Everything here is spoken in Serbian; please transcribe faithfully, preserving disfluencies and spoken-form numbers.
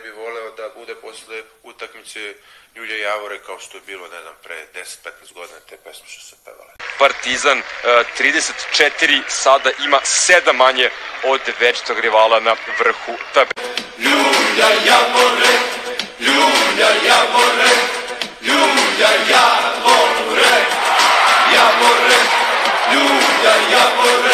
bi voleo da bude posle utakmice Ljulja Javore kao što je bilo, ne znam, pre deset petnaest godina te pesme što se pevale. Partizan trideset četiri sada ima sedam manje od večitog rivala na vrhu tabele. Ljulja Javore, Ljulja Javore, Ljulja Javore, Javore, Ljulja Javore.